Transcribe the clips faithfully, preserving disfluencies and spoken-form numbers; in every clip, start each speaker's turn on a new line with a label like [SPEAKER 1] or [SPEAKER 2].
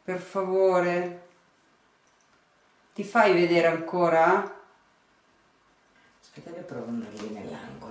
[SPEAKER 1] per favore. Ti fai vedere ancora?
[SPEAKER 2] Aspetta che provo ad andare lì nell'angolo.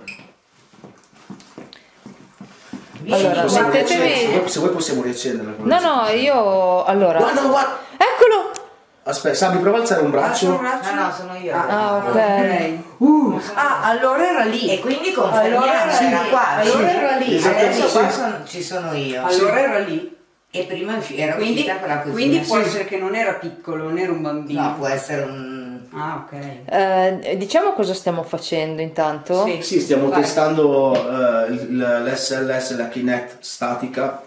[SPEAKER 3] Allora, mettetevi...
[SPEAKER 4] Se vuoi possiamo riaccenderla.
[SPEAKER 3] No, no, io... Allora...
[SPEAKER 4] Guardalo, guarda!
[SPEAKER 3] Eccolo!
[SPEAKER 4] Aspetta, Sabi, prova a alzare un braccio.
[SPEAKER 1] Un braccio?
[SPEAKER 2] No, no, sono io.
[SPEAKER 3] Ah, ok.
[SPEAKER 1] Ok. Uh, ah, allora era lì.
[SPEAKER 2] E quindi confermiamo,
[SPEAKER 1] Allora
[SPEAKER 2] era
[SPEAKER 1] lì.
[SPEAKER 2] qua.
[SPEAKER 1] Allora era lì.
[SPEAKER 4] Esattamente,
[SPEAKER 2] Adesso qua
[SPEAKER 4] sì.
[SPEAKER 2] sono- ci sono io.
[SPEAKER 1] Allora era lì.
[SPEAKER 2] E prima era
[SPEAKER 1] Quindi,
[SPEAKER 2] uscita quella cosina.
[SPEAKER 1] quindi può
[SPEAKER 2] Sì.
[SPEAKER 1] essere che non era piccolo, non era un bambino.
[SPEAKER 2] No, può essere un...
[SPEAKER 1] Ah, ok.
[SPEAKER 3] Eh, diciamo cosa stiamo facendo intanto?
[SPEAKER 1] Sì.
[SPEAKER 4] Sì, stiamo
[SPEAKER 1] Vai.
[SPEAKER 4] testando eh, l'S L S, la Kinect statica.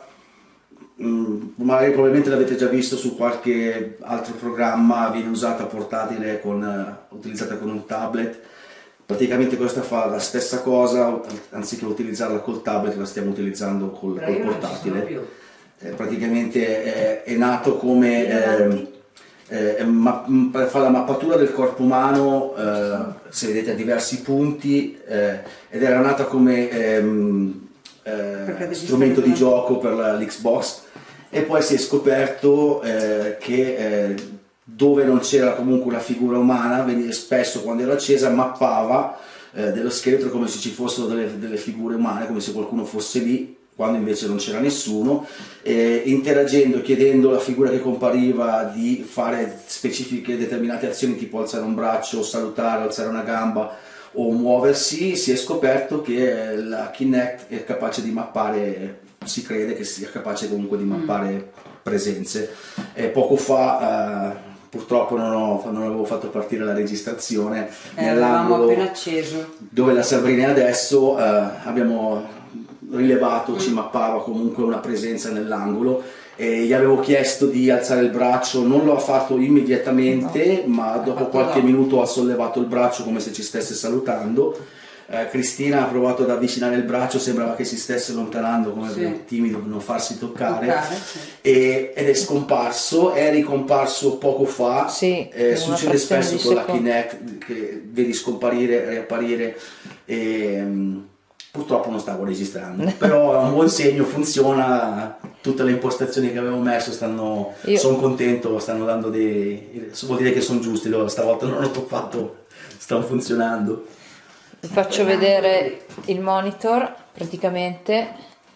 [SPEAKER 4] Mm, magari probabilmente l'avete già visto su qualche altro programma, viene usata portatile con, eh, utilizzata con un tablet. Praticamente questa fa la stessa cosa, anziché utilizzarla col tablet la stiamo utilizzando col,
[SPEAKER 2] Però
[SPEAKER 4] col
[SPEAKER 2] io non ci sono
[SPEAKER 4] portatile.
[SPEAKER 2] più.
[SPEAKER 4] Eh, praticamente è, è nato come
[SPEAKER 1] Vieni avanti.
[SPEAKER 4] eh, eh, ma- m- fa la mappatura del corpo umano, eh, se vedete a diversi punti, eh, ed era nata come ehm, eh,
[SPEAKER 1] devi
[SPEAKER 4] strumento
[SPEAKER 1] stare
[SPEAKER 4] di
[SPEAKER 1] davanti.
[SPEAKER 4] gioco per la- l'Xbox, e poi si è scoperto eh, che eh, dove non c'era comunque una figura umana, veniva spesso quando era accesa mappava eh, dello scheletro come se ci fossero delle, delle figure umane, come se qualcuno fosse lì, quando invece non c'era nessuno, eh, interagendo, chiedendo alla figura che compariva di fare specifiche determinate azioni, tipo alzare un braccio, salutare, alzare una gamba o muoversi, si è scoperto che la Kinect è capace di mappare, si crede che sia capace comunque di mappare presenze. E poco fa, eh, purtroppo non, ho, non avevo fatto partire la registrazione,
[SPEAKER 1] Eh, avevamo
[SPEAKER 4] nell'angolo
[SPEAKER 1] appena acceso.
[SPEAKER 4] dove la Sabrina è adesso, eh, abbiamo rilevato, ci mappava comunque una presenza nell'angolo, e gli avevo chiesto di alzare il braccio, non lo ha fatto immediatamente, ma dopo
[SPEAKER 1] fatto
[SPEAKER 4] qualche
[SPEAKER 1] dopo.
[SPEAKER 4] minuto ha sollevato il braccio come se ci stesse salutando. Eh, Cristina ha provato ad avvicinare il braccio, sembrava che si stesse allontanando, come
[SPEAKER 1] Sì.
[SPEAKER 4] per timido, non farsi toccare,
[SPEAKER 1] Toccare, sì.
[SPEAKER 4] e- ed è scomparso, è ricomparso poco fa.
[SPEAKER 3] Sì,
[SPEAKER 4] Eh,
[SPEAKER 3] in una
[SPEAKER 4] succede
[SPEAKER 3] frazione
[SPEAKER 4] spesso
[SPEAKER 3] di
[SPEAKER 4] con la
[SPEAKER 3] secondo.
[SPEAKER 4] Kinect che vedi scomparire, riapparire, e mm, purtroppo non stavo registrando, però è un buon segno, funziona, tutte le impostazioni che avevo messo stanno,
[SPEAKER 3] Io-
[SPEAKER 4] sono contento, stanno dando dei, vuol dire che sono giusti, loro stavolta non ho toppato, stanno funzionando.
[SPEAKER 3] Vi faccio vedere il monitor, praticamente.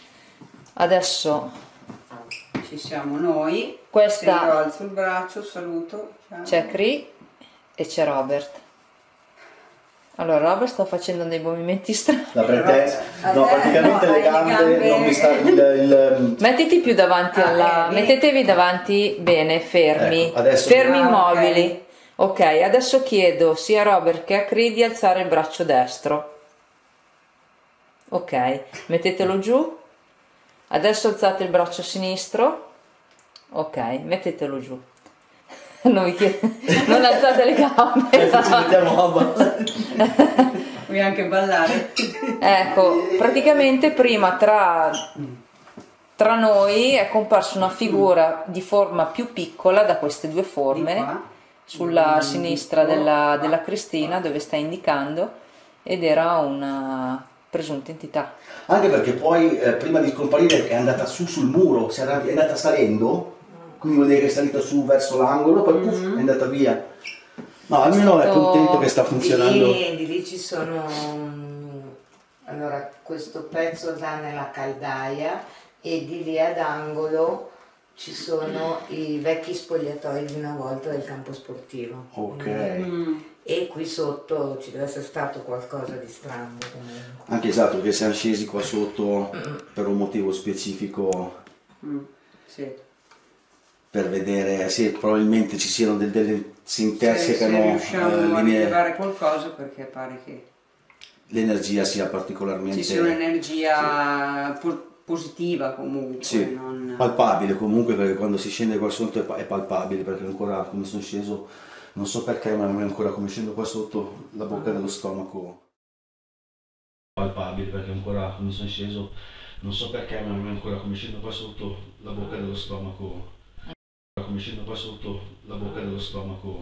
[SPEAKER 3] Adesso
[SPEAKER 1] Ci siamo noi.
[SPEAKER 3] Questa-
[SPEAKER 1] Se io alzo il braccio, saluto. Ciao.
[SPEAKER 3] c'è Cree e c'è Robert. Allora, Robert sta facendo dei movimenti strani.
[SPEAKER 4] La pretesa,
[SPEAKER 1] A
[SPEAKER 4] no,
[SPEAKER 1] te,
[SPEAKER 4] praticamente
[SPEAKER 1] no,
[SPEAKER 4] le
[SPEAKER 1] hai le
[SPEAKER 4] gambe,
[SPEAKER 1] gambe-
[SPEAKER 4] non mi sta, il, il-
[SPEAKER 3] Mettiti più davanti
[SPEAKER 1] Ah,
[SPEAKER 3] alla...
[SPEAKER 1] eh,
[SPEAKER 3] Mettetevi davanti bene, fermi.
[SPEAKER 4] Ecco, adesso-
[SPEAKER 3] fermi
[SPEAKER 1] Ah,
[SPEAKER 3] immobili. Ok, adesso chiedo sia a Robert che a Cree di alzare il braccio destro. Ok, mettetelo giù. Adesso alzate il braccio sinistro. Ok, mettetelo giù. Non, vi chiedo... non alzate le gambe.
[SPEAKER 4] ci mettiamo a ballare.
[SPEAKER 1] Vuoi anche ballare?
[SPEAKER 3] Ecco, praticamente prima tra, tra noi è comparsa una figura di forma più piccola da queste due
[SPEAKER 1] Di
[SPEAKER 3] forme,
[SPEAKER 1] qua.
[SPEAKER 3] sulla
[SPEAKER 1] Mm,
[SPEAKER 3] sinistra
[SPEAKER 1] di
[SPEAKER 3] della,
[SPEAKER 1] qua.
[SPEAKER 3] della Cristina, dove sta indicando, ed era una presunta entità.
[SPEAKER 4] Anche perché poi eh, prima di scomparire è andata su sul muro, si era- è andata salendo, quindi vuol dire che è salita su verso l'angolo, poi puff, è andata via. No, almeno è
[SPEAKER 3] stato-
[SPEAKER 4] contento che sta
[SPEAKER 2] Di
[SPEAKER 4] funzionando.
[SPEAKER 2] lì, di lì ci sono, mm, allora questo pezzo dà nella caldaia, e di lì ad angolo ci sono i vecchi spogliatoi di una volta del campo sportivo.
[SPEAKER 4] Ok.
[SPEAKER 1] Mm.
[SPEAKER 2] E qui sotto ci deve essere stato qualcosa di strano comunque.
[SPEAKER 4] Anche esatto, che siamo scesi qua sotto per un motivo specifico,
[SPEAKER 1] Mm. Sì.
[SPEAKER 4] per vedere, sì, probabilmente ci siano del- delle, si
[SPEAKER 1] Se,
[SPEAKER 4] intersecano
[SPEAKER 1] se
[SPEAKER 4] eh,
[SPEAKER 1] riusciamo a
[SPEAKER 4] linee,
[SPEAKER 1] rilevare qualcosa, perché pare che
[SPEAKER 4] l'energia sia particolarmente
[SPEAKER 1] ci sia un'energia po- positiva comunque.
[SPEAKER 4] sì,
[SPEAKER 1] non...
[SPEAKER 4] palpabile comunque, perché quando si scende qua sotto è, pa- è palpabile, perché ancora come sono sceso, non so perché, ma ancora come scendo qua sotto la bocca dello stomaco. Palpabile, perché ancora come sono sceso, non so perché, ma ancora come scendo qua sotto la bocca dello stomaco. Come scendo qua sotto la bocca dello stomaco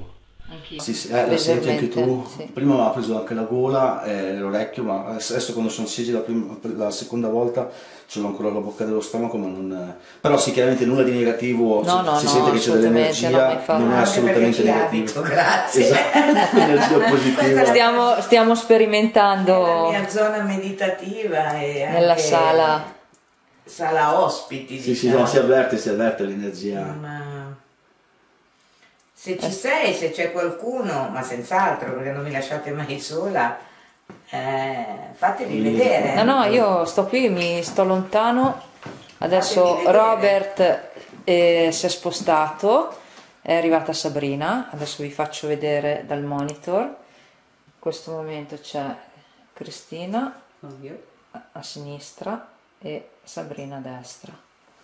[SPEAKER 3] Anch'io.
[SPEAKER 4] Sì, sì, eh, la senti anche tu.
[SPEAKER 3] Leggermente, sì.
[SPEAKER 4] Prima mi ha preso anche la gola e l'orecchio, ma adesso quando sono scesi la, prima- la seconda volta ce l'ho ancora alla bocca dello stomaco, ma non... Però sì, chiaramente nulla di negativo,
[SPEAKER 3] No,
[SPEAKER 4] si,
[SPEAKER 3] no,
[SPEAKER 4] si
[SPEAKER 3] no,
[SPEAKER 4] sente che c'è
[SPEAKER 3] assolutamente, no, ma
[SPEAKER 4] dell'energia,
[SPEAKER 3] infatti.
[SPEAKER 4] non è
[SPEAKER 2] Anche perché
[SPEAKER 4] assolutamente
[SPEAKER 2] ci
[SPEAKER 4] negativo.
[SPEAKER 2] abito, grazie.
[SPEAKER 4] Esatto, energia positiva.
[SPEAKER 3] Stiamo, stiamo sperimentando
[SPEAKER 2] È la mia zona meditativa e
[SPEAKER 3] nella
[SPEAKER 2] anche
[SPEAKER 3] sala.
[SPEAKER 2] sala ospiti,
[SPEAKER 4] Sì, sì,
[SPEAKER 2] diciamo.
[SPEAKER 4] no, si avverte, si avverte l'energia.
[SPEAKER 2] Ma se ci sei, se c'è qualcuno, ma senz'altro, perché non mi lasciate mai sola, eh, fatemi
[SPEAKER 4] Sì.
[SPEAKER 2] vedere.
[SPEAKER 3] No, no, io sto qui, mi sto lontano. Adesso
[SPEAKER 2] Fatemi vedere.
[SPEAKER 3] Robert eh, si è spostato, è arrivata Sabrina. Adesso vi faccio vedere dal monitor. In questo momento c'è Cristina
[SPEAKER 1] Sono io.
[SPEAKER 3] a, a sinistra e Sabrina a destra.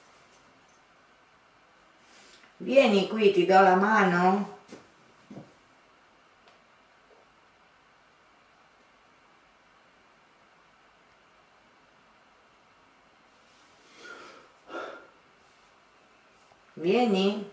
[SPEAKER 2] Vieni qui, ti do la mano. Vieni.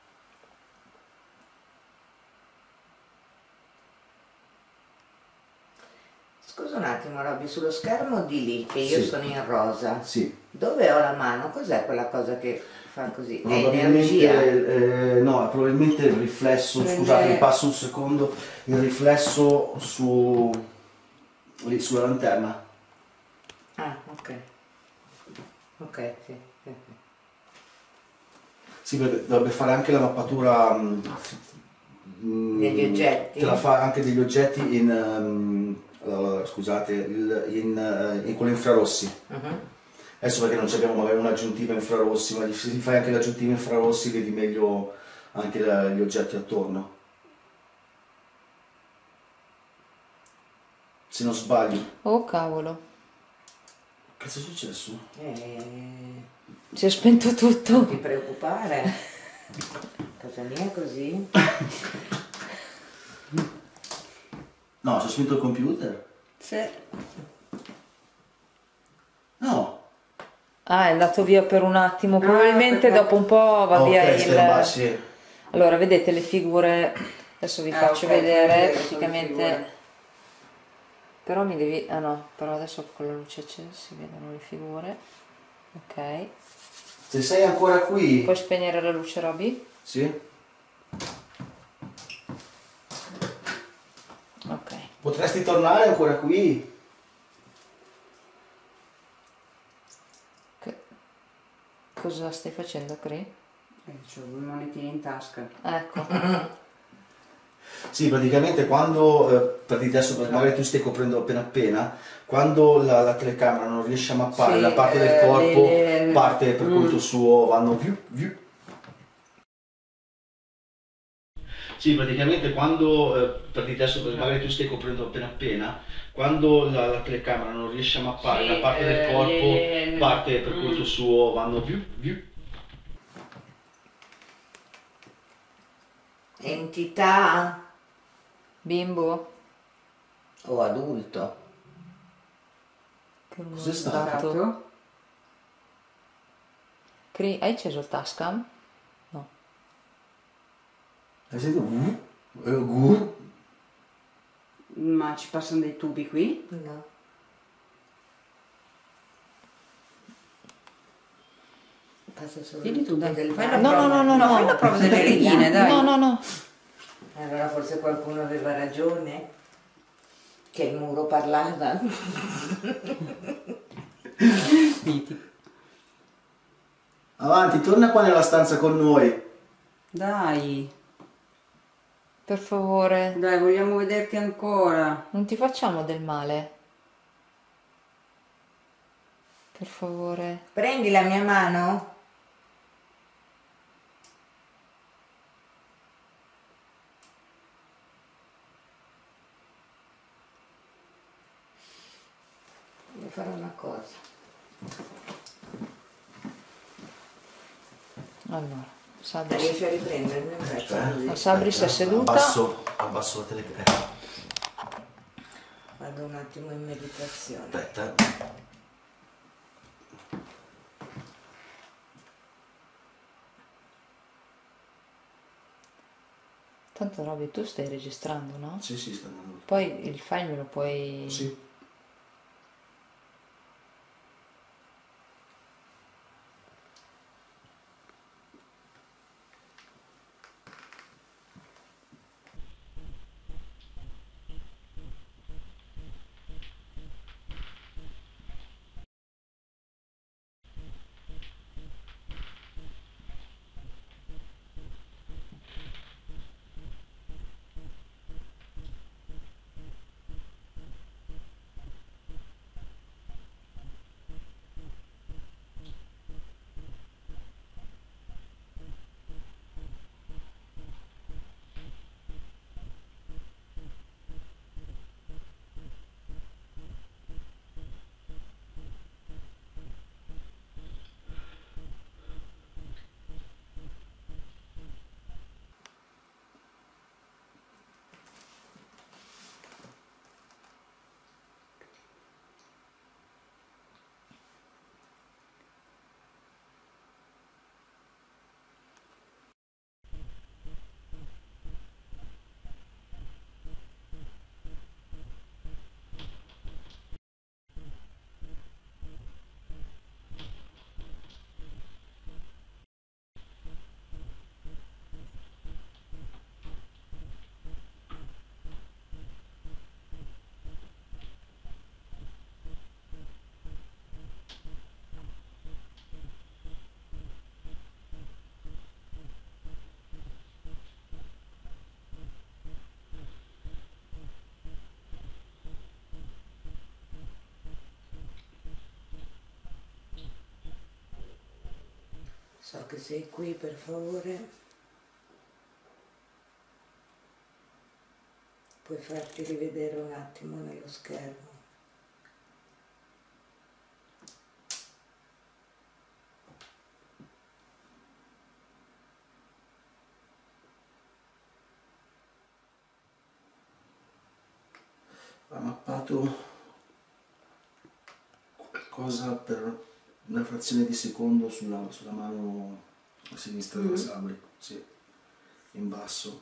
[SPEAKER 2] Scusa un attimo, Robby, sullo schermo di lì, che io
[SPEAKER 4] Sì.
[SPEAKER 2] sono in rosa,
[SPEAKER 4] Sì.
[SPEAKER 2] dove ho la mano? Cos'è quella cosa che fa così? È
[SPEAKER 4] Probabilmente,
[SPEAKER 2] energia?
[SPEAKER 4] eh, no, probabilmente il riflesso,
[SPEAKER 1] Prende-
[SPEAKER 4] scusate, mi passo un secondo, il riflesso su, lì, sulla lanterna.
[SPEAKER 2] Ah, ok. Ok, sì, sì, sì.
[SPEAKER 4] Sì, perché dovrebbe fare anche la mappatura mm, mm,
[SPEAKER 2] Degli oggetti?
[SPEAKER 4] Te la fa anche degli oggetti in, ehm, allora, scusate, il- in, eh, in quelli infrarossi.
[SPEAKER 2] Mhm.
[SPEAKER 4] Adesso perché non ci abbiamo magari un'aggiuntiva infrarossi, ma se ti fai anche l'aggiuntiva infrarossi vedi meglio anche la- gli oggetti attorno. Se non sbaglio.
[SPEAKER 3] Oh cavolo,
[SPEAKER 4] Cosa è successo?
[SPEAKER 2] Eh,
[SPEAKER 3] si è spento
[SPEAKER 2] non
[SPEAKER 3] tutto.
[SPEAKER 2] ti preoccupare. Casa mia è così?
[SPEAKER 4] No, si è spento il computer?
[SPEAKER 1] Sì.
[SPEAKER 4] No.
[SPEAKER 3] Ah, è andato via per un attimo, probabilmente
[SPEAKER 1] perché-
[SPEAKER 3] dopo un po' va via
[SPEAKER 4] Ok, stand-by,
[SPEAKER 3] il...
[SPEAKER 4] sì.
[SPEAKER 3] Allora, vedete le figure, adesso vi
[SPEAKER 1] Ah,
[SPEAKER 3] faccio
[SPEAKER 1] ok, fai
[SPEAKER 3] vedere
[SPEAKER 1] vedere le
[SPEAKER 3] praticamente,
[SPEAKER 1] figure.
[SPEAKER 3] però mi devi, ah no, però adesso con la luce accesa si vedono le figure, ok,
[SPEAKER 4] Se sei ancora qui...
[SPEAKER 3] puoi spegnere la luce Robby?
[SPEAKER 4] Sì?
[SPEAKER 3] Ok,
[SPEAKER 4] Potresti tornare ancora qui?
[SPEAKER 3] che... cosa stai facendo Cri?
[SPEAKER 1] Eh, c'ho due monetine in tasca.
[SPEAKER 3] Ecco,
[SPEAKER 4] Sì, praticamente quando, eh, per dire adesso magari tu stai coprendo appena appena, quando la, la telecamera non riesce a mappare
[SPEAKER 1] Sì,
[SPEAKER 4] la parte del
[SPEAKER 1] eh,
[SPEAKER 4] corpo,
[SPEAKER 1] le- le-
[SPEAKER 4] parte per
[SPEAKER 1] Mm.
[SPEAKER 4] conto suo, vanno più, più. Sì, praticamente quando, eh, per dire adesso magari tu stai coprendo appena appena, quando la, la telecamera non riesce a mappare
[SPEAKER 1] Sì,
[SPEAKER 4] la parte del
[SPEAKER 1] eh,
[SPEAKER 4] corpo,
[SPEAKER 1] le-
[SPEAKER 4] parte per
[SPEAKER 1] Mm.
[SPEAKER 4] conto suo, vanno più, più.
[SPEAKER 2] Entità
[SPEAKER 3] bimbo,
[SPEAKER 2] o adulto?
[SPEAKER 3] che
[SPEAKER 4] Cos'è stato?
[SPEAKER 3] dato.
[SPEAKER 1] Stato?
[SPEAKER 3] Cri, hai acceso il Tascam? No.
[SPEAKER 4] Hai sentito? Uh, eh, uh.
[SPEAKER 1] Ma ci passano dei tubi qui?
[SPEAKER 2] No. Passa solo
[SPEAKER 1] Tieni
[SPEAKER 2] il
[SPEAKER 1] tu,
[SPEAKER 2] tubo
[SPEAKER 1] dai.
[SPEAKER 2] del
[SPEAKER 1] Fai la
[SPEAKER 3] No,
[SPEAKER 2] bagno.
[SPEAKER 3] no, no, no,
[SPEAKER 1] No,
[SPEAKER 3] no.
[SPEAKER 1] fai la prova delle reghine, dai.
[SPEAKER 3] No, no, no.
[SPEAKER 2] Allora forse qualcuno aveva ragione, che il muro parlava.
[SPEAKER 4] Avanti, torna qua nella stanza con noi.
[SPEAKER 1] Dai,
[SPEAKER 3] Per favore,
[SPEAKER 1] dai, vogliamo vederti ancora.
[SPEAKER 3] non ti facciamo del male. Per favore.
[SPEAKER 2] Prendi la mia mano? Devo fare una cosa.
[SPEAKER 3] Allora, Sabri,
[SPEAKER 2] Riesci a riprendermi un pezzo così?
[SPEAKER 3] la Sabri si è seduta.
[SPEAKER 4] Abbasso, abbasso la telecamera.
[SPEAKER 2] Vado un attimo in meditazione.
[SPEAKER 4] Aspetta.
[SPEAKER 3] Tanto Robby, tu stai registrando, no?
[SPEAKER 4] Sì, sì, sta andando.
[SPEAKER 3] Poi il file me lo puoi...
[SPEAKER 4] Sì.
[SPEAKER 2] So che sei qui, per favore. Puoi farti rivedere un attimo nello schermo.
[SPEAKER 4] Ha mappato qualcosa per una frazione di secondo sulla, sulla mano sinistra della Sabri, sì, in basso.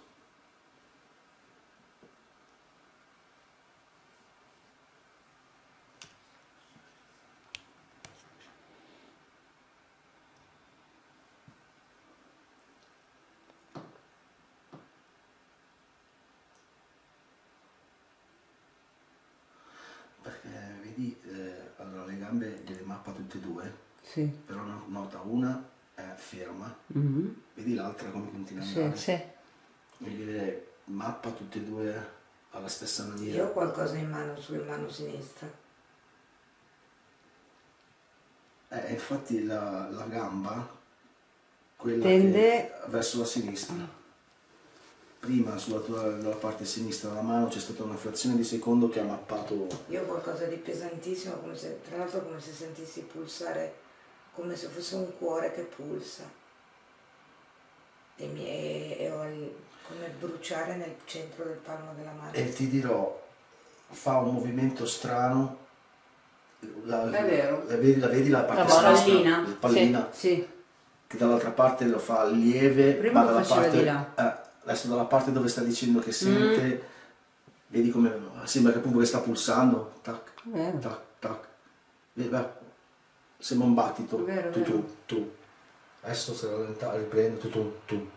[SPEAKER 4] Perché vedi, eh, allora le gambe gliele mappa tutte e due,
[SPEAKER 2] Sì.
[SPEAKER 4] però no- nota una è ferma,
[SPEAKER 2] Mm-hmm.
[SPEAKER 4] vedi l'altra come continua a
[SPEAKER 2] Sì,
[SPEAKER 4] andare,
[SPEAKER 3] Sì.
[SPEAKER 4] e gliele mappa tutte e due alla stessa
[SPEAKER 2] Io
[SPEAKER 4] maniera.
[SPEAKER 2] ho qualcosa in mano sulla mano sinistra.
[SPEAKER 4] Eh, infatti la, la gamba, quella
[SPEAKER 2] Tende-
[SPEAKER 4] che verso la sinistra. Prima sulla tua dalla parte sinistra della mano c'è stata una frazione di secondo che ha mappato.
[SPEAKER 2] Io ho qualcosa di pesantissimo, come se, tra l'altro come se sentissi pulsare, come se fosse un cuore che pulsa. E, mi, e, e ho il, come bruciare nel centro del palmo della mano.
[SPEAKER 4] E ti dirò, fa un movimento strano. La,
[SPEAKER 1] È vero.
[SPEAKER 4] La vedi la, vedi la parte
[SPEAKER 1] La
[SPEAKER 4] sinistra,
[SPEAKER 1] pallina.
[SPEAKER 4] la pallina,
[SPEAKER 1] Sì.
[SPEAKER 4] che dall'altra parte lo fa lieve,
[SPEAKER 1] Prima
[SPEAKER 4] ma
[SPEAKER 1] lo
[SPEAKER 4] dalla
[SPEAKER 1] faceva
[SPEAKER 4] parte,
[SPEAKER 1] di là.
[SPEAKER 4] eh, adesso dalla parte dove sta dicendo che sente, vedi come sembra che appunto che sta pulsando, tac,
[SPEAKER 1] Vero.
[SPEAKER 4] tac, tac. Vedi, va, sembra un battito,
[SPEAKER 1] Vero,
[SPEAKER 4] tu,
[SPEAKER 1] vero.
[SPEAKER 4] tu, tu. Adesso se rallenta, riprende, tu, tu, tu.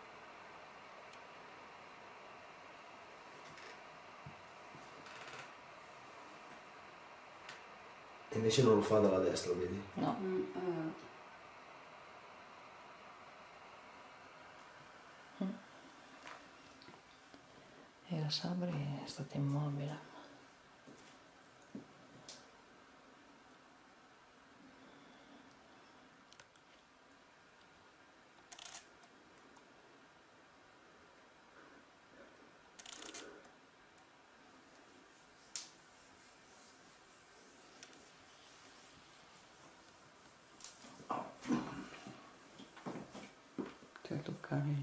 [SPEAKER 4] E invece non lo fa dalla destra, vedi?
[SPEAKER 3] No.
[SPEAKER 1] Mm, è vero.
[SPEAKER 3] E la Sabri è stata immobile.
[SPEAKER 1] Cioè toccare il...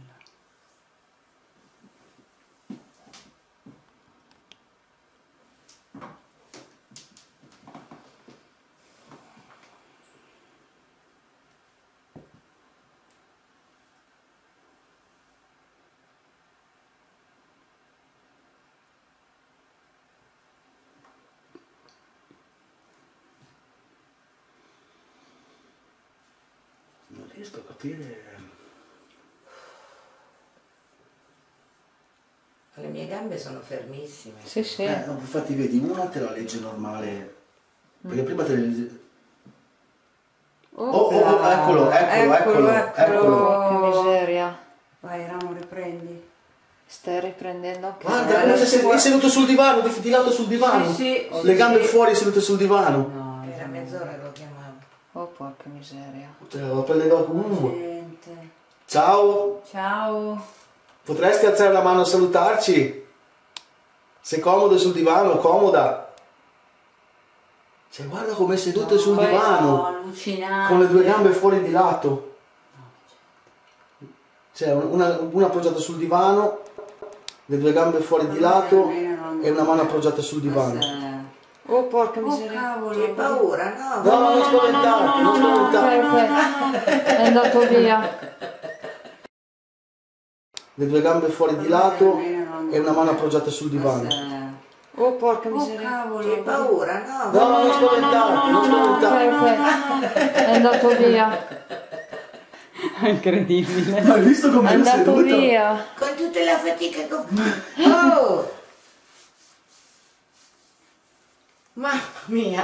[SPEAKER 4] riesco a capire.
[SPEAKER 2] Le mie gambe sono fermissime.
[SPEAKER 3] Sì, sì.
[SPEAKER 4] Eh, no, infatti vedi, una te la legge normale, perché prima te la legge... Oh, oh, oh, eccolo, eccolo, eccolo, eccolo.
[SPEAKER 3] Porca miseria.
[SPEAKER 1] Vai Ramo, riprendi.
[SPEAKER 3] Stai riprendendo anche
[SPEAKER 4] Guarda,
[SPEAKER 3] me.
[SPEAKER 4] è sed- è seduto sul divano, di di lato sul divano.
[SPEAKER 1] Sì, sì,
[SPEAKER 4] Le gambe
[SPEAKER 1] sì.
[SPEAKER 4] fuori, seduto sul divano.
[SPEAKER 1] No,
[SPEAKER 2] Era mezz'ora che lo chiamavo.
[SPEAKER 3] Oh, porca miseria.
[SPEAKER 4] Cioè, la pelle d'oca. Uh.
[SPEAKER 1] gente.
[SPEAKER 4] Ciao,
[SPEAKER 1] Ciao.
[SPEAKER 4] potresti alzare la mano a salutarci? Sei comodo sul divano, comoda? Cioè, guarda com'è seduto sul
[SPEAKER 1] Poi
[SPEAKER 4] divano,
[SPEAKER 1] sono allucinante.
[SPEAKER 4] con le due gambe fuori di lato. Cioè, una, una appoggiata sul divano, le due gambe fuori di lato e una mano appoggiata sul divano.
[SPEAKER 3] Oh, porca
[SPEAKER 1] Oh
[SPEAKER 3] miseria.
[SPEAKER 1] cavolo.
[SPEAKER 2] Che paura, no?
[SPEAKER 4] No, no, non spaventate, non spaventate.
[SPEAKER 3] Ok, ok. È andato via.
[SPEAKER 4] Le due gambe fuori di lato e una mano appoggiata sul divano.
[SPEAKER 3] Oh, porca
[SPEAKER 1] Oh
[SPEAKER 3] miseria.
[SPEAKER 1] cavolo.
[SPEAKER 2] Che paura, no?
[SPEAKER 4] No, no, non spaventate, non spaventate.
[SPEAKER 3] Ok, ok. È andato via.
[SPEAKER 1] Incredibile.
[SPEAKER 4] Hai visto
[SPEAKER 3] È
[SPEAKER 4] come è
[SPEAKER 3] andato
[SPEAKER 4] seduto?
[SPEAKER 3] via.
[SPEAKER 2] Con tutta la fatica che ho... Oh! Mamma mia!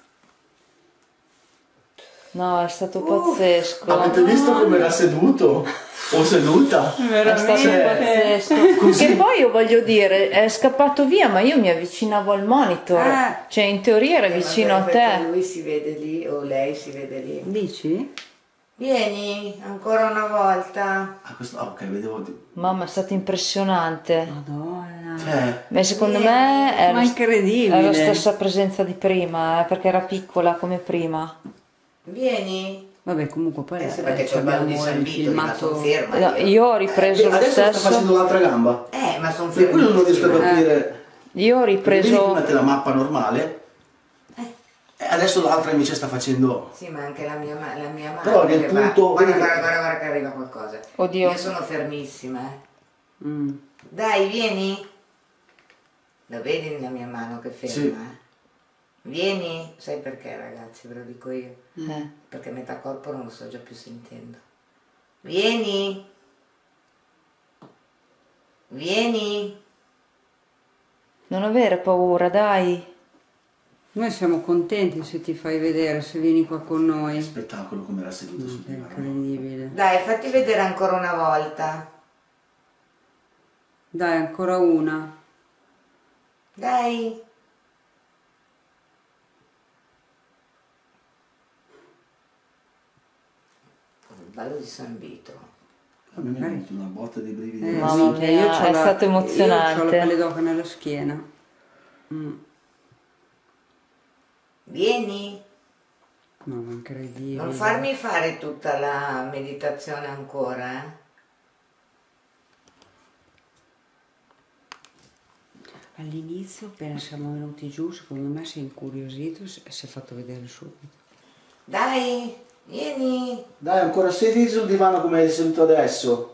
[SPEAKER 3] No, è stato pazzesco.
[SPEAKER 4] Avete visto come era seduto? O seduta?
[SPEAKER 3] È stato
[SPEAKER 1] Veramente.
[SPEAKER 3] pazzesco. Che poi io voglio dire, è scappato via, ma io mi avvicinavo al monitor.
[SPEAKER 1] Eh.
[SPEAKER 3] Cioè, in teoria era vicino a
[SPEAKER 2] Perché
[SPEAKER 3] te.
[SPEAKER 2] lui si vede lì o lei si vede lì.
[SPEAKER 1] Dici?
[SPEAKER 2] Vieni, ancora una volta.
[SPEAKER 4] Ah, questo, ah, ok, vedevo.
[SPEAKER 3] Mamma, è stato impressionante.
[SPEAKER 1] Madonna.
[SPEAKER 4] Cioè,
[SPEAKER 3] Ma secondo me è
[SPEAKER 1] Ma
[SPEAKER 3] lo-
[SPEAKER 1] incredibile.
[SPEAKER 3] è la stessa presenza di prima, eh, perché era piccola come prima.
[SPEAKER 2] Vieni.
[SPEAKER 1] Vabbè, comunque poi
[SPEAKER 2] Adesso
[SPEAKER 1] eh,
[SPEAKER 2] perché c'ho il ballo di
[SPEAKER 1] abbiamo
[SPEAKER 2] San
[SPEAKER 1] il
[SPEAKER 2] Vito, ma sono
[SPEAKER 1] filmato.
[SPEAKER 2] ferma.
[SPEAKER 3] No,
[SPEAKER 2] io.
[SPEAKER 3] io ho ripreso lo
[SPEAKER 4] adesso sta
[SPEAKER 3] stesso.
[SPEAKER 4] facendo l'altra gamba.
[SPEAKER 2] Eh, ma sono
[SPEAKER 4] Per quello non riesco a
[SPEAKER 2] fermissima.
[SPEAKER 4] capire.
[SPEAKER 3] Io ho
[SPEAKER 4] Perché vedi
[SPEAKER 3] ripreso.
[SPEAKER 4] prima te la mappa normale. E adesso l'altra invece sta facendo.
[SPEAKER 2] Sì, ma anche la mia, ma- la mia mano.
[SPEAKER 4] Però nel
[SPEAKER 2] che va-
[SPEAKER 4] punto-
[SPEAKER 2] Guarda,
[SPEAKER 4] vedi che-
[SPEAKER 2] guarda, guarda, guarda che arriva qualcosa.
[SPEAKER 3] Oddio.
[SPEAKER 2] Io sono fermissima, eh.
[SPEAKER 1] Mm.
[SPEAKER 2] Dai, vieni. Lo vedi la mia mano che ferma,
[SPEAKER 4] Sì.
[SPEAKER 2] eh? Vieni. Sai perché, ragazzi, ve lo dico io.
[SPEAKER 3] Eh.
[SPEAKER 2] Perché metà corpo non lo sto già più sentendo. Vieni. Vieni.
[SPEAKER 3] Non avere paura, dai.
[SPEAKER 1] Noi siamo contenti se ti fai vedere, se vieni qua con noi.
[SPEAKER 4] Spettacolo come era seduto sul
[SPEAKER 1] È
[SPEAKER 4] divano.
[SPEAKER 1] incredibile.
[SPEAKER 2] Dai, fatti vedere ancora una volta.
[SPEAKER 1] Dai, ancora una.
[SPEAKER 2] Dai. Il ballo di San Vito.
[SPEAKER 4] A me mi è venuta una botta di brividi.
[SPEAKER 1] Eh,
[SPEAKER 3] Mamma
[SPEAKER 1] sì,
[SPEAKER 3] mia,
[SPEAKER 1] io c'ho
[SPEAKER 3] è
[SPEAKER 1] la-
[SPEAKER 3] stato emozionante.
[SPEAKER 1] Io ho la pelle d'oca nella schiena. Mm.
[SPEAKER 2] Vieni.
[SPEAKER 1] No, ma incredibile.
[SPEAKER 2] Non farmi fare tutta la meditazione ancora, eh?
[SPEAKER 1] All'inizio, appena siamo venuti giù, secondo me si è incuriosito e si si è fatto vedere subito.
[SPEAKER 2] Dai, vieni.
[SPEAKER 4] Dai, ancora sediti sul divano come sei seduto adesso.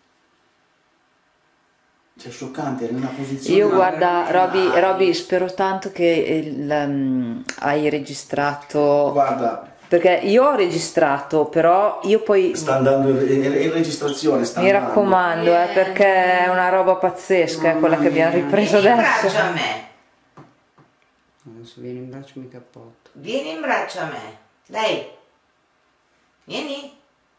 [SPEAKER 4] Cioè, scioccante, eri in una posizione.
[SPEAKER 3] Io
[SPEAKER 4] ma-
[SPEAKER 3] guarda, Roby,
[SPEAKER 4] Dai.
[SPEAKER 3] Roby, spero tanto che il, um, hai registrato.
[SPEAKER 4] Guarda,
[SPEAKER 3] Perché io ho registrato, però io poi
[SPEAKER 4] sta andando in, in- in registrazione. Sta
[SPEAKER 3] mi
[SPEAKER 4] andando.
[SPEAKER 3] raccomando, eh, perché è una roba pazzesca, è quella che abbiamo ripreso
[SPEAKER 2] Vieni in
[SPEAKER 3] adesso.
[SPEAKER 2] braccio a me.
[SPEAKER 1] Adesso vieni in braccio mi cappotto.
[SPEAKER 2] Vieni in braccio a me. Dai. Vieni.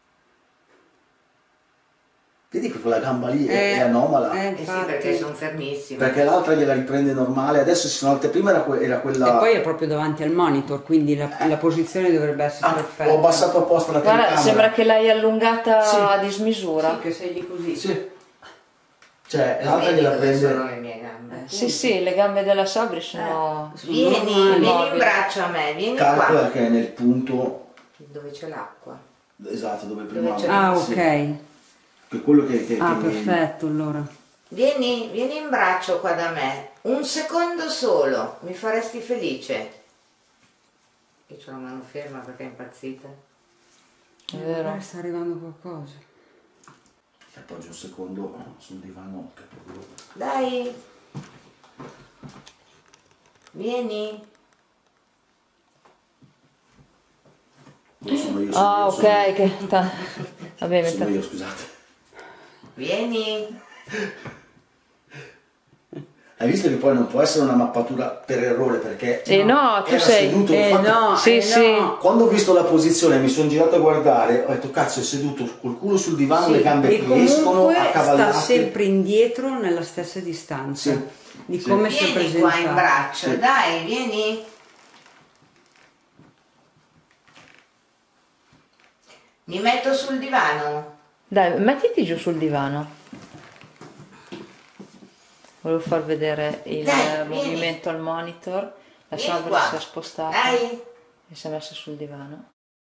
[SPEAKER 4] Vedi che quella gamba lì è,
[SPEAKER 1] Eh,
[SPEAKER 4] è anomala.
[SPEAKER 1] eh,
[SPEAKER 2] Eh sì,
[SPEAKER 1] infatti.
[SPEAKER 2] perché sono fermissima.
[SPEAKER 4] Perché l'altra gliela riprende normale, adesso si sono alte. Prima era, que- era quella.
[SPEAKER 1] E poi è proprio davanti al monitor, quindi la, la posizione dovrebbe essere
[SPEAKER 4] Ah,
[SPEAKER 1] perfetta.
[SPEAKER 4] ho abbassato apposta la
[SPEAKER 3] Guarda,
[SPEAKER 4] telecamera.
[SPEAKER 3] sembra che l'hai allungata
[SPEAKER 4] Sì.
[SPEAKER 3] a dismisura.
[SPEAKER 1] Sì, che sei lì così.
[SPEAKER 4] Sì. Cioè, l'altra
[SPEAKER 2] Vedi
[SPEAKER 4] gliela
[SPEAKER 2] dove sono
[SPEAKER 4] prende.
[SPEAKER 2] le mie gambe.
[SPEAKER 3] Sì, sì, le gambe della Sabri sono...
[SPEAKER 2] Vieni,
[SPEAKER 1] normali.
[SPEAKER 2] vieni in braccio a me, vieni
[SPEAKER 4] Calcola
[SPEAKER 2] qua.
[SPEAKER 4] che è nel punto
[SPEAKER 2] Dove c'è l'acqua.
[SPEAKER 4] esatto dove prima.
[SPEAKER 2] c'è-
[SPEAKER 1] Ah,
[SPEAKER 4] sì.
[SPEAKER 1] ok.
[SPEAKER 4] Che quello che. che,
[SPEAKER 1] Ah,
[SPEAKER 4] che-
[SPEAKER 1] perfetto, allora.
[SPEAKER 2] Vieni, vieni in braccio qua da me. Un secondo solo, mi faresti felice. Io ho la mano ferma perché è impazzita.
[SPEAKER 3] È vero.
[SPEAKER 1] Eh, sta arrivando qualcosa.
[SPEAKER 4] Ti appoggio un secondo sul divano. che proprio-
[SPEAKER 2] Dai. Vieni.
[SPEAKER 4] Io sono sono io. Sono
[SPEAKER 3] Ah,
[SPEAKER 4] io,
[SPEAKER 3] ok,
[SPEAKER 4] sono io.
[SPEAKER 3] che... ta- Va bene,
[SPEAKER 4] Sono
[SPEAKER 3] ta-
[SPEAKER 4] io, scusate.
[SPEAKER 2] Vieni.
[SPEAKER 4] Hai visto che poi non può essere una mappatura per errore perché
[SPEAKER 3] Eh no, tu
[SPEAKER 4] era
[SPEAKER 3] sei...
[SPEAKER 4] seduto,
[SPEAKER 1] Eh
[SPEAKER 4] infatti,
[SPEAKER 1] no,
[SPEAKER 3] Sì,
[SPEAKER 1] eh
[SPEAKER 3] sì.
[SPEAKER 1] no.
[SPEAKER 4] quando ho visto la posizione mi sono girato a guardare, ho detto cazzo è seduto col culo sul divano,
[SPEAKER 1] Sì,
[SPEAKER 4] le gambe
[SPEAKER 1] e
[SPEAKER 4] che escono,
[SPEAKER 1] comunque sta
[SPEAKER 4] accavallate.
[SPEAKER 1] sempre indietro nella stessa distanza
[SPEAKER 4] Sì,
[SPEAKER 1] di
[SPEAKER 4] sì.
[SPEAKER 1] come si è
[SPEAKER 2] Vieni qua in
[SPEAKER 1] presentato.
[SPEAKER 2] braccio,
[SPEAKER 4] Sì.
[SPEAKER 2] dai, vieni. Mi metto sul divano.
[SPEAKER 3] Dai, mettiti giù sul divano. Volevo far vedere il
[SPEAKER 2] Dai, vieni.
[SPEAKER 3] movimento al monitor. La
[SPEAKER 2] Vieni
[SPEAKER 3] Sabri
[SPEAKER 2] qua.
[SPEAKER 3] si è spostata
[SPEAKER 2] Dai.
[SPEAKER 3] e si è messa sul divano.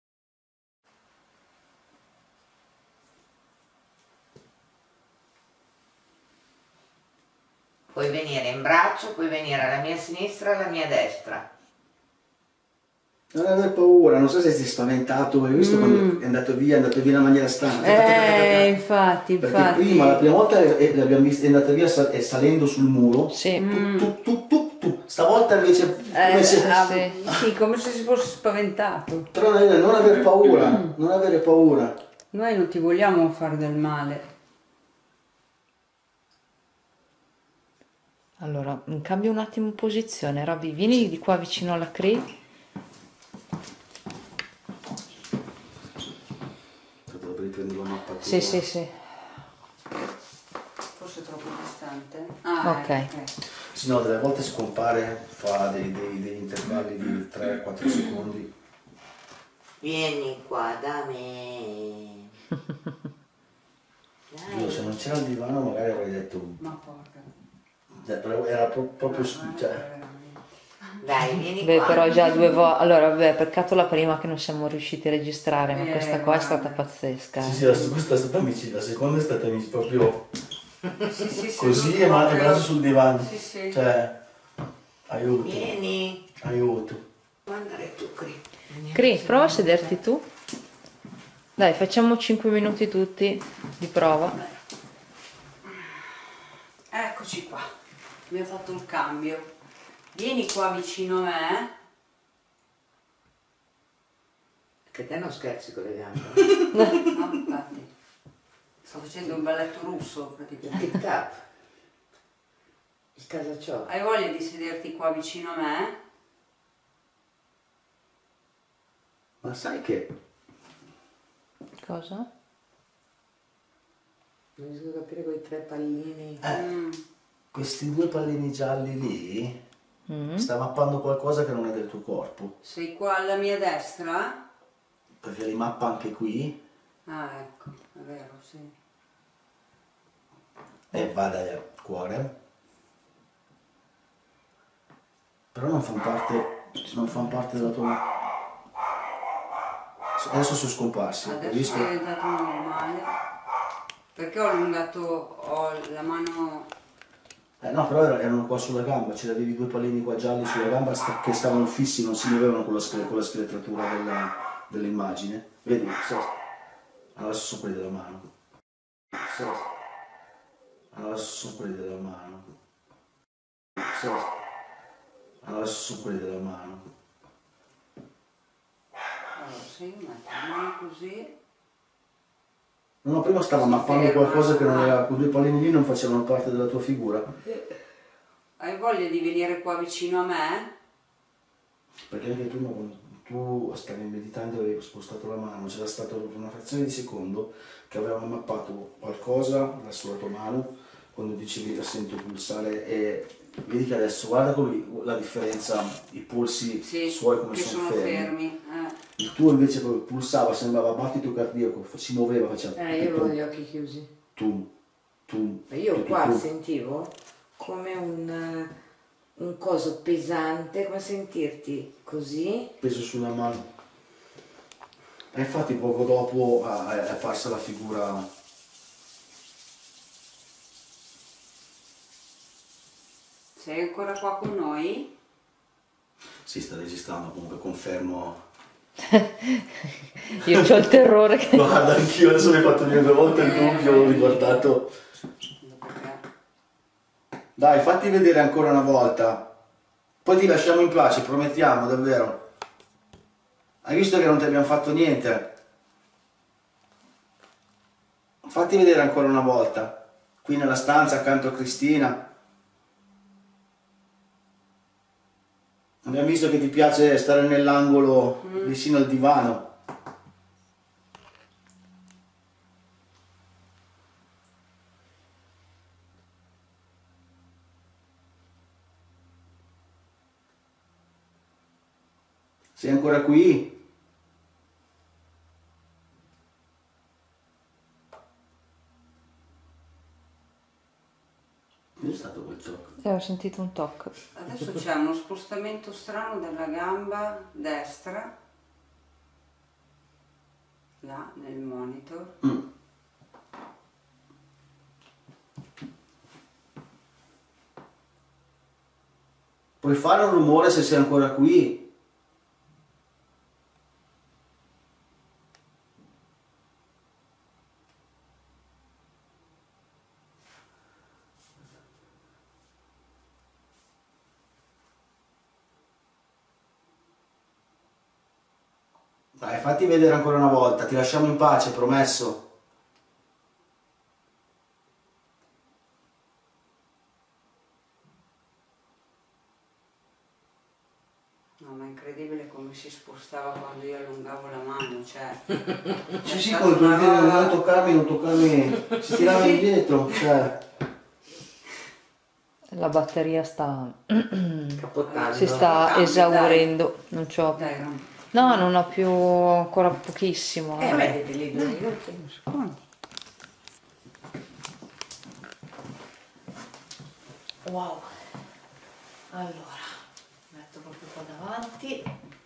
[SPEAKER 2] Puoi venire in braccio, puoi venire alla mia sinistra e alla mia destra.
[SPEAKER 4] Non aver paura, non so se sei spaventato, hai visto quando è andato via, è andato via in una maniera strana.
[SPEAKER 1] Eh, infatti,
[SPEAKER 4] Perché
[SPEAKER 1] infatti.
[SPEAKER 4] prima, la prima volta è, è- l'abbiamo vista, è andata via sal- è salendo sul muro.
[SPEAKER 3] Sì.
[SPEAKER 4] Tu, tu, tu, tu, tu. Stavolta invece
[SPEAKER 1] Eh,
[SPEAKER 4] come se...
[SPEAKER 1] ah,
[SPEAKER 3] sì.
[SPEAKER 1] sì, come se si fosse spaventato.
[SPEAKER 4] Però non non aver paura, non avere paura.
[SPEAKER 1] Noi non ti vogliamo fare del male.
[SPEAKER 3] Allora, cambio un attimo posizione. Robby, vieni di qua vicino alla Cree.
[SPEAKER 4] Dovrei riprendere la mappa.
[SPEAKER 3] Sì, sì, sì.
[SPEAKER 1] Forse troppo distante. Ah,
[SPEAKER 3] Ok.
[SPEAKER 1] ecco.
[SPEAKER 4] Sì, no, delle volte scompare, fa dei- dei- degli intervalli di tre quattro secondi.
[SPEAKER 2] Vieni qua da me.
[SPEAKER 4] Io se non c'era il divano magari avrei detto...
[SPEAKER 1] Ma porca.
[SPEAKER 4] cioè, però era pro- proprio... cioè,
[SPEAKER 1] Veramente.
[SPEAKER 2] Dai, vieni
[SPEAKER 3] Beh,
[SPEAKER 2] qua.
[SPEAKER 3] però già due volte. Allora, vabbè, peccato la prima che non siamo riusciti a registrare, ma
[SPEAKER 1] Eh,
[SPEAKER 3] questa qua è stata
[SPEAKER 1] guarda.
[SPEAKER 3] pazzesca.
[SPEAKER 4] sì,
[SPEAKER 3] eh.
[SPEAKER 4] sì, la, questa è stata amici, la seconda è stata amici proprio
[SPEAKER 1] Sì, sì, sì,
[SPEAKER 4] così
[SPEAKER 1] non
[SPEAKER 4] e ma- e
[SPEAKER 1] proprio-
[SPEAKER 4] braccio sul divano.
[SPEAKER 1] Sì, sì.
[SPEAKER 4] Cioè, aiuto,
[SPEAKER 2] Vieni.
[SPEAKER 4] aiuto.
[SPEAKER 2] Puoi andare tu, Cri.
[SPEAKER 3] Cri, prova a sederti tu. Dai, facciamo cinque minuti tutti di prova.
[SPEAKER 1] Eccoci qua. Abbiamo fatto il cambio. Vieni qua vicino a me.
[SPEAKER 2] Che te non scherzi con le gambe.
[SPEAKER 1] No, infatti. Sto facendo un balletto russo praticamente.
[SPEAKER 2] Tic tac. Il casacciò.
[SPEAKER 1] Hai voglia di sederti qua vicino a me?
[SPEAKER 4] Ma sai che
[SPEAKER 3] Cosa?
[SPEAKER 2] Non riesco a capire quei tre pallini.
[SPEAKER 4] eh,
[SPEAKER 1] Mm.
[SPEAKER 4] questi due pallini gialli lì
[SPEAKER 3] Mm.
[SPEAKER 4] sta mappando qualcosa che non è del tuo corpo,
[SPEAKER 1] Sei qua alla mia destra?
[SPEAKER 4] perché li mappa anche qui
[SPEAKER 1] Ah, ecco, è vero, sì.
[SPEAKER 4] e va dal cuore. Però non fanno parte, non fanno parte della tua... Adesso sono scomparsi, hai
[SPEAKER 1] Adesso
[SPEAKER 4] visto?
[SPEAKER 1] è diventato normale. Perché ho allungato ho la mano.
[SPEAKER 4] Eh no, però era- erano qua sulla gamba, ce l'avevi due pallini qua gialli sulla gamba sta- che stavano fissi, non si muovevano con la, scre- con la scheletratura della- dell'immagine. Vedi? Sì. Adesso sono quelli della mano. Sì. Adesso sono quelli della mano. Sì. Adesso sono quelli della mano.
[SPEAKER 1] Allora, se io metto la mano così.
[SPEAKER 4] No, no, prima stava
[SPEAKER 1] Si
[SPEAKER 4] mappando
[SPEAKER 1] ferma.
[SPEAKER 4] qualcosa che non era, quei due pallini lì non facevano parte della tua figura.
[SPEAKER 1] Hai voglia di venire qua vicino a me?
[SPEAKER 4] Perché anche prima quando tu stavi meditando e avevi spostato la mano, c'era stata una frazione di secondo che avevamo mappato qualcosa sulla tua mano quando dicevi la sento pulsare e vedi che adesso guarda come la differenza, i polsi
[SPEAKER 1] Sì,
[SPEAKER 4] suoi come
[SPEAKER 1] che
[SPEAKER 4] sono,
[SPEAKER 1] sono
[SPEAKER 4] fermi.
[SPEAKER 1] fermi. eh.
[SPEAKER 4] Il tuo invece proprio pulsava, sembrava battito cardiaco, si muoveva, faceva
[SPEAKER 2] Eh, io
[SPEAKER 4] tum,
[SPEAKER 2] avevo gli occhi chiusi.
[SPEAKER 4] tum, tum,
[SPEAKER 2] Ma io
[SPEAKER 4] tum,
[SPEAKER 2] qua
[SPEAKER 4] tum.
[SPEAKER 2] sentivo come un, eh, un coso pesante, come sentirti così.
[SPEAKER 4] Peso sulla mano. E infatti poco dopo ah, è apparsa la figura.
[SPEAKER 1] Sei ancora qua con noi?
[SPEAKER 4] Si sta registrando, comunque confermo.
[SPEAKER 3] Io ho il terrore che...
[SPEAKER 4] Guarda, anch'io adesso mi hai fatto venire due volte il dubbio, ho riguardato.
[SPEAKER 1] Perché?
[SPEAKER 4] Dai, fatti vedere ancora una volta. Poi ti lasciamo in pace, promettiamo, davvero. Hai visto che non ti abbiamo fatto niente? Fatti vedere ancora una volta, qui nella stanza accanto a Cristina. Abbiamo visto che ti piace stare nell'angolo vicino al divano. Sei ancora qui? Cos'è stato quel gioco?
[SPEAKER 3] E ho sentito un tocco.
[SPEAKER 1] Adesso c'è uno spostamento strano della gamba destra, là nel monitor.
[SPEAKER 4] Mm. Puoi fare un rumore se sei ancora qui? Dai, fatti vedere ancora una volta, ti lasciamo in pace, promesso.
[SPEAKER 1] No, ma è incredibile come si spostava quando io allungavo la mano, cioè...
[SPEAKER 4] Sì, sì,
[SPEAKER 1] stata
[SPEAKER 4] come per
[SPEAKER 1] una
[SPEAKER 4] dire
[SPEAKER 1] roba-
[SPEAKER 4] non toccarmi, non toccarmi, si tirava indietro, cioè.
[SPEAKER 3] La batteria sta...
[SPEAKER 2] Capotanno.
[SPEAKER 3] si sta
[SPEAKER 1] Cambia,
[SPEAKER 3] esaurendo. Non c'ho...
[SPEAKER 1] Dai, Ram.
[SPEAKER 3] No, non ho più ancora pochissimo.
[SPEAKER 1] Eh,
[SPEAKER 3] eh.
[SPEAKER 1] mettiti lì due minuti. Due secondi.
[SPEAKER 3] Wow. Allora, metto proprio qua davanti.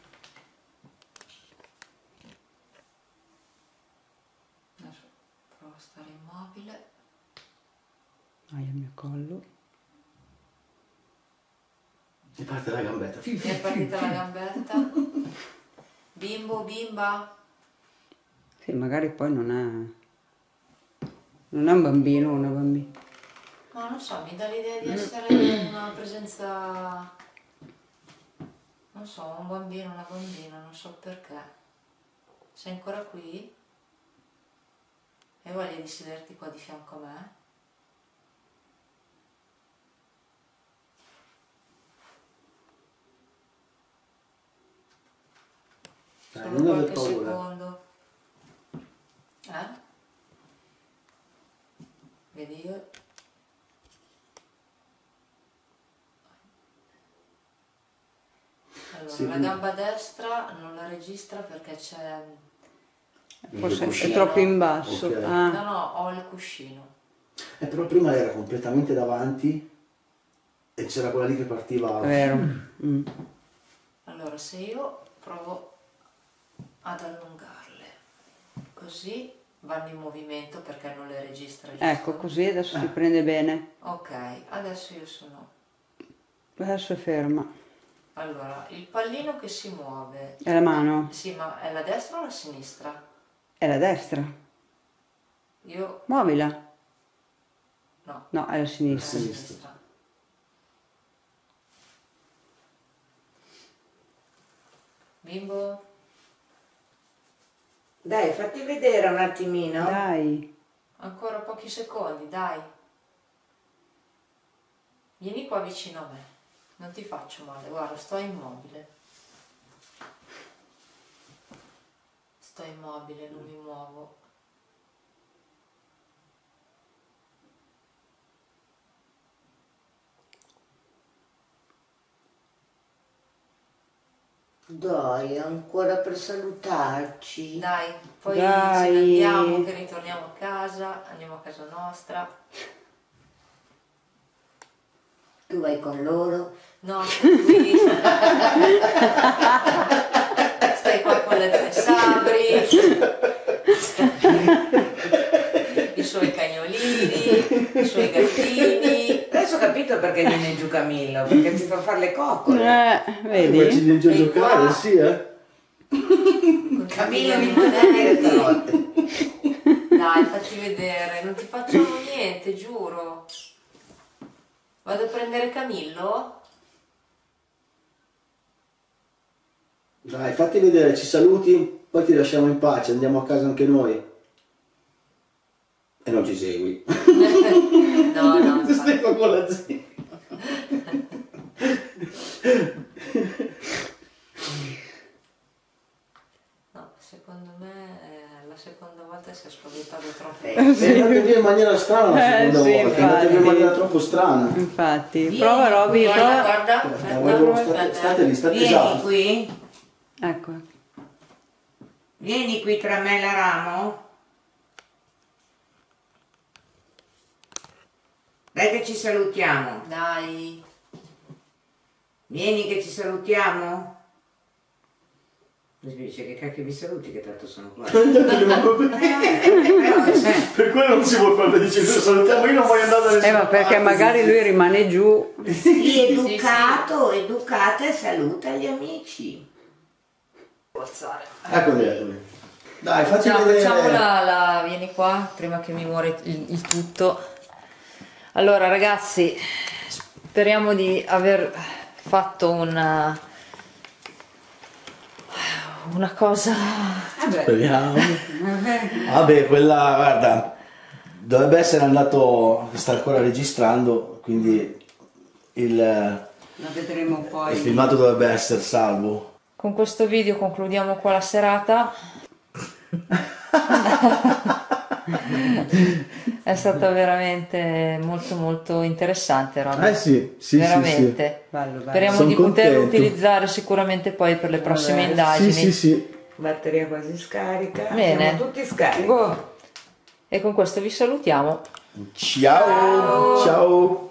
[SPEAKER 3] Adesso provo a stare immobile.
[SPEAKER 1] Vai al mio collo.
[SPEAKER 4] E parte la gambetta.
[SPEAKER 3] Mi è partita la gambetta. Bimbo, bimba.
[SPEAKER 1] Sì, magari poi non è... Non è un bambino o una bambina.
[SPEAKER 3] Ma non so, mi dà l'idea di essere una presenza... Non so, un bambino, una bambina, non so perché. Sei ancora qui? Hai voglia di sederti qua di fianco a me?
[SPEAKER 4] Dai,
[SPEAKER 3] Solo
[SPEAKER 4] non aver
[SPEAKER 3] qualche
[SPEAKER 4] paura.
[SPEAKER 3] secondo. Eh? Vedi io? Allora,
[SPEAKER 4] Sì,
[SPEAKER 3] la
[SPEAKER 4] quindi-
[SPEAKER 3] gamba destra non la registra perché c'è...
[SPEAKER 1] Forse
[SPEAKER 4] cuscino.
[SPEAKER 1] è troppo in basso.
[SPEAKER 4] Ok.
[SPEAKER 3] No,
[SPEAKER 1] Ah,
[SPEAKER 3] no, ho il cuscino.
[SPEAKER 4] Eh, però prima era completamente davanti e c'era quella lì che partiva.
[SPEAKER 1] è vero. Mm.
[SPEAKER 3] Allora, se io provo ad allungarle, così vanno in movimento perché non le registra, giusto?
[SPEAKER 1] Ecco, così adesso si prende bene.
[SPEAKER 3] Ok, adesso io sono...
[SPEAKER 1] Adesso è ferma.
[SPEAKER 3] Allora, il pallino che si muove...
[SPEAKER 1] È la mano.
[SPEAKER 3] Sì, ma è la destra o la sinistra?
[SPEAKER 1] È la destra.
[SPEAKER 3] Io...
[SPEAKER 1] Muovila.
[SPEAKER 3] no,
[SPEAKER 1] No, è la
[SPEAKER 3] è la
[SPEAKER 1] sinistra.
[SPEAKER 3] sinistra. Bimbo?
[SPEAKER 2] Dai, fatti vedere un attimino.
[SPEAKER 1] Dai.
[SPEAKER 3] Ancora pochi secondi, dai. Vieni qua vicino a me. Non ti faccio male, guarda, sto immobile. Sto immobile, non mi muovo.
[SPEAKER 2] Dai, ancora per salutarci.
[SPEAKER 3] Dai, poi
[SPEAKER 1] Dai.
[SPEAKER 3] ce ne andiamo, che ritorniamo a casa, andiamo a casa nostra.
[SPEAKER 2] Tu vai con loro.
[SPEAKER 3] No, stai qui. Stai qua con le tue sabri, i suoi cagnolini, i suoi gattini.
[SPEAKER 2] Adesso ho capito perché viene giù Camillo, perché ti fa fare le coccole.
[SPEAKER 1] Eh,
[SPEAKER 4] Poi ci
[SPEAKER 1] vedi?
[SPEAKER 4] viene giù a
[SPEAKER 3] Sei
[SPEAKER 4] giocare,
[SPEAKER 3] qua.
[SPEAKER 4] sì, eh.
[SPEAKER 3] Con
[SPEAKER 2] Camillo
[SPEAKER 3] i
[SPEAKER 2] mi
[SPEAKER 3] monelli.
[SPEAKER 2] stanotte.
[SPEAKER 3] Dai, fatti vedere, non ti facciamo niente, giuro. Vado a prendere Camillo?
[SPEAKER 4] Dai, fatti vedere, ci saluti, poi ti lasciamo in pace, andiamo a casa anche noi. E non ci segui.
[SPEAKER 3] No, no,
[SPEAKER 4] Tu stai qua con la zia.
[SPEAKER 3] no, secondo me eh, la seconda volta si è spaventato troppo.
[SPEAKER 2] Eh,
[SPEAKER 4] È andato via in maniera strana la
[SPEAKER 1] Eh,
[SPEAKER 4] seconda
[SPEAKER 1] sì,
[SPEAKER 4] volta, è andato via in
[SPEAKER 1] infatti.
[SPEAKER 4] maniera troppo strana.
[SPEAKER 1] Infatti,
[SPEAKER 2] Vieni
[SPEAKER 1] prova Roby,
[SPEAKER 2] qui,
[SPEAKER 1] prova.
[SPEAKER 2] guarda,
[SPEAKER 4] Aspetta,
[SPEAKER 2] guarda.
[SPEAKER 4] volevo- state, state lì, state
[SPEAKER 2] Vieni
[SPEAKER 4] esatto.
[SPEAKER 2] qui,
[SPEAKER 1] Ecco.
[SPEAKER 2] vieni qui tra me e la Ramo. Dai che ci salutiamo.
[SPEAKER 3] Dai.
[SPEAKER 2] Vieni che ci salutiamo. Mi dice che cacchio mi saluti che tanto sono qua. Eh, però, cioè,
[SPEAKER 4] Per quello non si può fare dice salutiamo, io non voglio andare da
[SPEAKER 1] Eh,
[SPEAKER 4] nessuna
[SPEAKER 1] ma perché
[SPEAKER 4] parte.
[SPEAKER 1] magari lui rimane giù.
[SPEAKER 2] sì, educato, educata e saluta gli amici.
[SPEAKER 3] Alzare.
[SPEAKER 4] Ecco dentro. Dai, facci
[SPEAKER 3] Ciao,
[SPEAKER 4] vedere.
[SPEAKER 3] facciamo la, la- vieni qua prima che mi muore il, il tutto. Allora ragazzi, speriamo di aver fatto una una cosa.
[SPEAKER 4] Speriamo. Vabbè, quella, guarda, dovrebbe essere andato, sta ancora registrando, quindi il,
[SPEAKER 1] La vedremo
[SPEAKER 4] il
[SPEAKER 1] poi.
[SPEAKER 4] filmato dovrebbe essere salvo.
[SPEAKER 3] Con questo video concludiamo qua la serata. È stata veramente molto molto interessante, Robby.
[SPEAKER 4] Eh sì, sì,
[SPEAKER 3] veramente.
[SPEAKER 1] Bello, bello.
[SPEAKER 3] Speriamo
[SPEAKER 4] Son
[SPEAKER 3] di poterlo
[SPEAKER 4] contento.
[SPEAKER 3] utilizzare sicuramente poi per le prossime
[SPEAKER 2] Vabbè,
[SPEAKER 3] indagini.
[SPEAKER 4] Sì, sì, sì.
[SPEAKER 2] Batteria quasi scarica.
[SPEAKER 3] Bene.
[SPEAKER 2] Siamo tutti scarichi.
[SPEAKER 1] Boh.
[SPEAKER 3] E con questo vi salutiamo.
[SPEAKER 4] Ciao. Ciao.